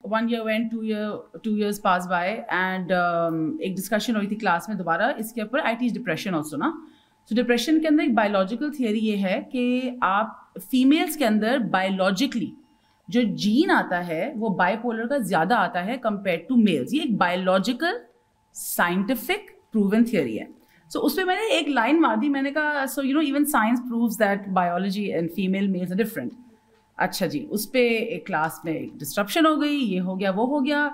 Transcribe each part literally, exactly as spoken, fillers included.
One year went, two year two years pass by and एक discussion हो रही थी क्लास में दोबारा इसके ऊपर, आई टीच डिप्रेशन ऑल्सो ना। तो डिप्रेशन के अंदर एक बायोलॉजिकल थियरी ये है कि आप फीमेल्स के अंदर बायोलॉजिकली जो जीन आता है वो बाइपोलर का ज़्यादा आता है कंपेयर टू मेल्स। ये एक बायोलॉजिकल साइंटिफिक प्रूवन थियरी है। सो so, उस पर मैंने एक लाइन मार दी, मैंने कहा so you know even science proves that biology and female males are different. अच्छा जी, उस पर एक क्लास में एक डिस्ट्रप्शन हो गई, ये हो गया वो हो गया।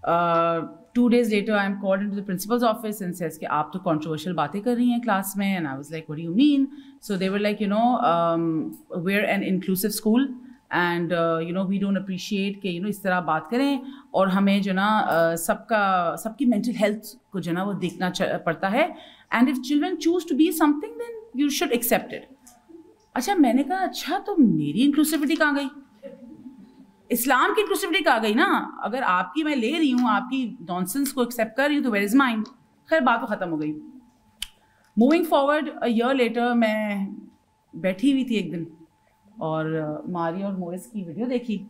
Two days later I am called into the principal's office and says कि आप तो कंट्रोवर्शियल बातें कर रही हैं क्लास में। And I was like what do you mean? So they were like you know we are an inclusive school and you know we don't appreciate कि you know इस तरह बात करें, और हमें जो ना uh, सबका सबकी मेंटल हेल्थ को जो ना वो देखना पड़ता है। And if children choose to be something then you should accept it. अच्छा, मैंने कहा अच्छा तो मेरी इंक्लूसिविटी कहाँ गई? इस्लाम की इंक्लूसिविटी कहाँ गई ना? अगर आपकी मैं ले रही हूँ, आपकी नॉनसेंस को एक्सेप्ट कर रही हूँ, तो वेयर इज माइन? खैर बात तो ख़त्म हो गई। Moving forward a year later मैं बैठी हुई थी एक दिन और मारी और मोरिस की वीडियो देखी।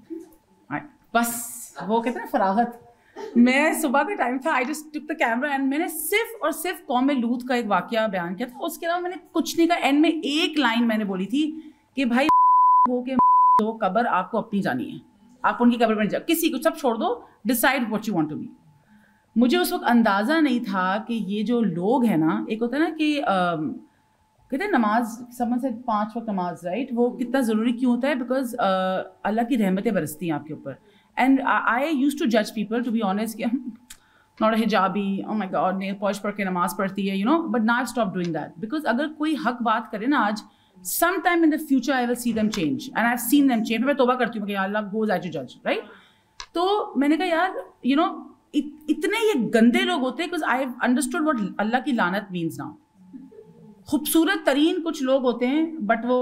बस वो कहते हैं ना फरागत। मैं सुबह का टाइम था, I just took the camera and मैंने सिर्फ और सिर्फ कौम लूत का एक वाकया बयान किया था। उसके अलावा मैंने कुछ नहीं कहा। एंड में एक लाइन मैंने बोली थी कि भाई हो के दो कब्र आपको अपनी जानी है, आप उनकी कब्र पर नहीं जाओ, किसी को सब छोड़ दो, decide what you want to be. मुझे उस वक्त अंदाज़ा नहीं था कि ये जो लोग हैं ना, एक होता है ना कि कहते हैं नमाज समझ से पाँच वक्त नमाज, राइट, वो कितना ज़रूरी क्यों होता है? बिकॉज अल्लाह की रहमतें बरसती हैं आपके ऊपर। एंड आई यूज टू जज पीपल टू बी ऑनेस्ट कि not a hijabi, oh my God nail polish पढ़ के नमाज पढ़ती है, you know, but now I stop doing that. Because अगर कोई हक बात करे ना आज, some time in the future I will see them change and I have seen them change. मैं तौबा करती हूँ कि अल्लाह गोज आई टू जज, राइट। तो मैंने कहा यार यू नो इत, इतने ये गंदे लोग होते हैं, because I have understood what अल्लाह की लानत मीन्स नाउ। खूबसूरत तरीन कुछ लोग होते हैं बट वो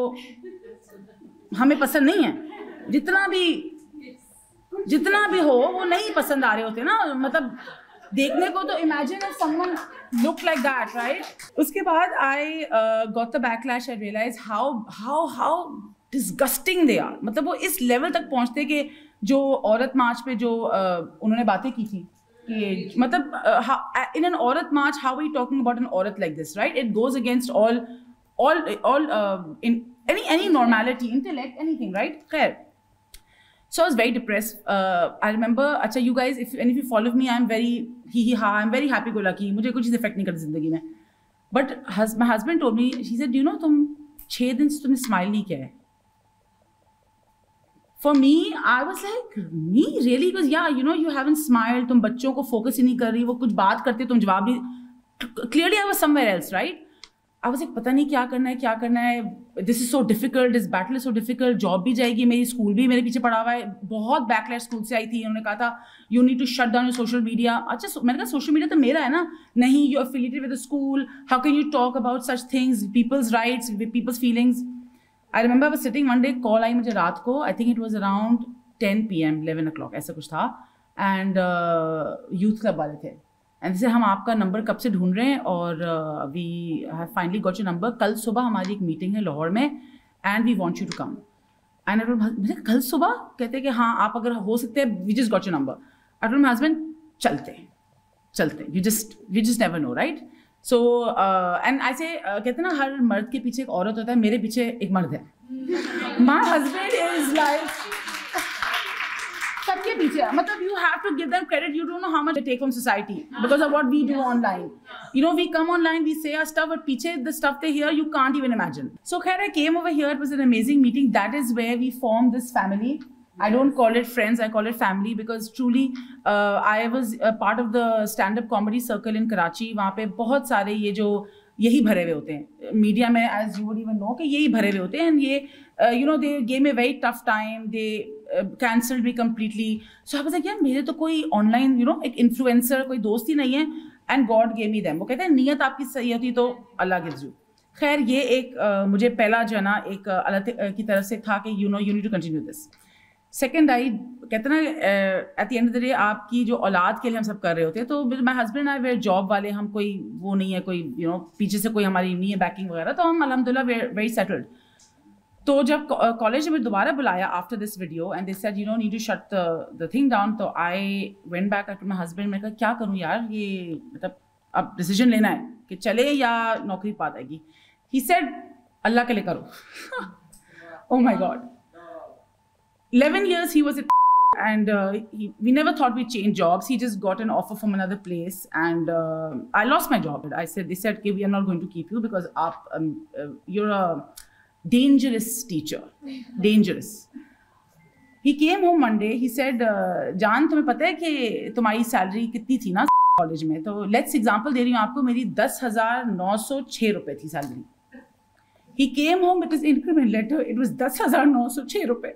हमें पसंद नहीं है। जितना भी जितना भी हो वो नहीं पसंद आ रहे होते ना, मतलब देखने को। तो imagine if someone look like that, right. उसके बाद I got the backlash, I realise how how how disgusting they are. मतलब वो इस लेवल तक पहुंचते कि जो औरत मार्च पे जो uh, उन्होंने बातें की थी कि मतलब in an Aurat March how we talking about an aurat like this, right. It goes against all all all in any any normality, intellect, anything, right. खैर, so I was very depressed. Uh, I remember, अच्छा you guys, if and if you follow me, I'm very he he ha, I'm very happy go lucky. मुझे कुछ चीज़ effect नहीं करती जिंदगी में. But hus, my husband told me, he said, you know, तुम छः दिन से तुमने स्माइल नहीं किया है. For me, I was like, me really? Because yeah, you know, you haven't smiled. तुम बच्चों को फोकस ही नहीं कर रही, वो कुछ बात करते तुम जवाब नहीं. Clearly, I was somewhere else, right? I was like, पता नहीं क्या करना है, क्या करना है. This is so difficult. This battle is so difficult. Job भी जाएगी, मेरी स्कूल भी मेरे पीछे पड़ा हुआ है. बहुत बैकलैश स्कूल से आई थी. उन्होंने कहा था, you need to shut down your social media. अच्छा, मैंने कहा सोशल मीडिया तो मेरा है ना. नहीं, you affiliated with the school. How can you talk about such things? People's rights, people's feelings. I remember I was sitting one day, call आई मुझे रात को. I think it was around ten p m, eleven o'clock ऐसा कुछ था. And youth club वाले थे. And जैसे हम आपका नंबर कब से ढूंढ रहे हैं और we have finally got your number. कल सुबह हमारी एक मीटिंग है लाहौर में and we want you to come. And I मुझे कल सुबह कहते हैं कि हाँ आप अगर हो सकते हैं, we just got your number. I told my husband चलते चलते you just you just never know, right. So and ऐसे कहते हैं ना हर मर्द के पीछे एक औरत होता है, मेरे पीछे एक मर्द है. माय हस्बैंड इज लाइक सबके पीछे, मतलब you have to give them credit. You don't know how much they take from society because of what we do online. You know, we come online, we say our stuff, but पीछे the stuff they hear, you can't even imagine. So khair, I came over here. It was an amazing meeting. That is where we formed this family. I don't call it friends, I call it family because truly uh, I was a part of the stand-up comedy circle in Karachi. वहाँ पे बहुत सारे ये जो यही भरे हुए होते हैं मीडिया में, as you would even know कि यही भरे हुए होते हैं. एंड ये you know they gave me very tough time, they cancelled me completely. So I was like यार मेरे तो कोई ऑनलाइन यू नो एक इन्फ्लुएंसर कोई दोस्त ही नहीं है. And God gave me them. वो कहते हैं नियत आपकी सही होती तो अल्लाह गिव्स यू. खैर ये एक uh, मुझे पहला जो है ना एक अल्लाह की तरफ से था कि you know you need to continue this. Second I कहते ना at the end of the day आपकी जो औलाद के लिए हम सब कर रहे होते हैं. तो my husband I were job वाले, हम कोई वो नहीं है कोई यू नो पीछे से कोई हमारी नहीं है बैकिंग वगैरह, तो हम अल्हम्दुलिल्लाह वेरी सेटल्ड. तो जब कॉलेज में दोबारा बुलाया after this video and they said you know need to shut the thing down, तो I went back to my husband, मैं कहा क्या करूँ यार, ये मतलब अब डिसीजन लेना है कि चले या नौकरी पा जाएगी. ही सेड अल्लाह के लिए करो. Oh my God. eleven years he was at and uh, he, we never thought we'd change jobs. He just got an offer from another place and uh, I lost my job. I said, they said, okay, we are not going to keep you because aap, um, uh, you're a dangerous teacher. Dangerous. He came home one day. He said, uh, Jaan, तुम्हें पता है कि तुम्हारी salary कितनी थी ना college में? तो लेट्स एग्जांपल दे रही हूँ आपको, मेरी दस हजार नौ सौ छः रुपये थी salary. He came home with his increment letter. It was दस हजार नौ सौ छः रुपये.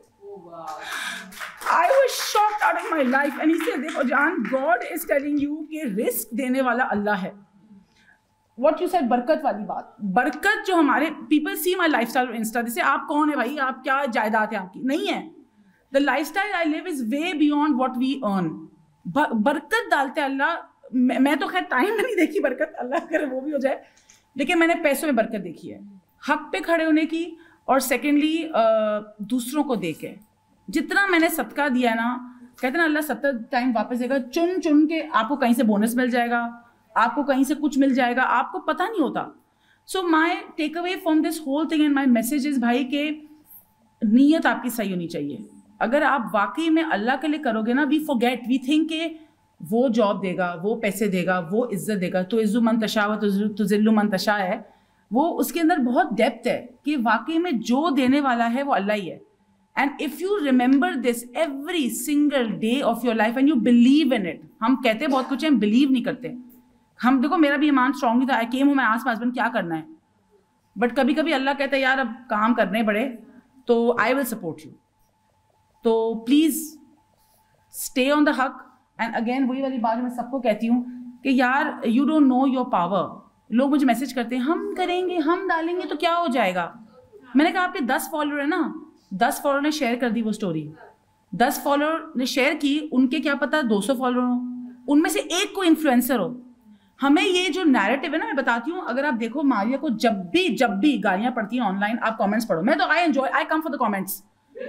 I was shocked out of my life. And he said, देखो जान, God is telling you कि रिस्क देने वाला अल्लाह है. What you said, बरकत वाली बात. बरकत जो हमारे people see my lifestyle on Insta. जैसे आप कौन है भाई, आप क्या जायदाद है आपकी? नहीं है. The lifestyle I live is way beyond what we earn. बरकत डालते अल्लाह. मैं तो खैर टाइम में नहीं देखी बरकत, अल्लाह करे वो भी हो जाए, लेकिन मैंने पैसों में बरकत देखी है, हक पे खड़े होने की, और सेकेंडली दूसरों को दे के जितना मैंने सदका दिया ना, कहते ना अल्लाह सत्तर टाइम वापस देगा. चुन चुन के आपको कहीं से बोनस मिल जाएगा, आपको कहीं से कुछ मिल जाएगा, आपको पता नहीं होता. So my take away from this whole thing and my message is भाई के नीयत आपकी सही होनी चाहिए. अगर आप वाकई में अल्लाह के लिए करोगे ना, वी फॉरगेट, वी थिंक के वो जॉब देगा, वो पैसे देगा, वो इज्जत देगा. तो इज्जु मन तशा व तो जिल्लु मन तशा है, वो उसके अंदर बहुत डेप्थ है कि वाकई में जो देने वाला है वो अल्लाह ही है. And if you remember this every single day of your life and you believe in it. हम कहते बहुत कुछ है, हम बिलीव नहीं करते. हम देखो, मेरा भी ईमान स्ट्रांग नहीं था. आई केम हूँ, मैं आस पास हस्बैंड क्या करना है, बट कभी कभी अल्लाह कहता है यार अब काम करने पड़े तो आई विल सपोर्ट यू. तो प्लीज़ स्टे ऑन द हक. एंड अगेन वही वाली बात मैं सबको कहती हूँ कि यार you don't know your power. लोग मुझे मैसेज करते हैं हम करेंगे, हम डालेंगे तो क्या हो जाएगा. मैंने कहा आपके दस फॉलोअर है ना, दस फॉलोअर ने शेयर कर दी वो स्टोरी, दस फॉलोअर ने शेयर की, उनके क्या पता दो सौ फॉलोअर हो, उनमें से एक को इन्फ्लुएंसर हो. हमें ये जो नैरेटिव है ना, मैं बताती हूँ, अगर आप देखो मारिया को जब भी जब भी गालियाँ पड़ती हैं ऑनलाइन, आप कॉमेंट्स पढ़ो. मैं तो I enjoy, I come for the comments.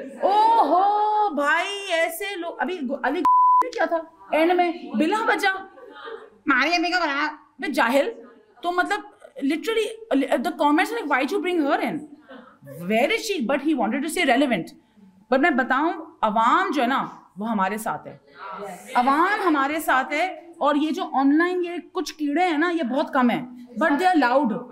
ओहो भाई ऐसे लोग. अभी अली क्या था एंड में, बिला बजा मारिया में क्या बना मैं जाहिल. तो मतलब literally the comments like why you bring her in, where is she, but he wanted to say relevant. बट मैं बताऊं, अवाम जो है ना वो हमारे साथ है. अवाम हमारे साथ है. और ये जो ऑनलाइन ये कुछ कीड़े हैं ना, ये बहुत कम है, बट दे आर लाउड.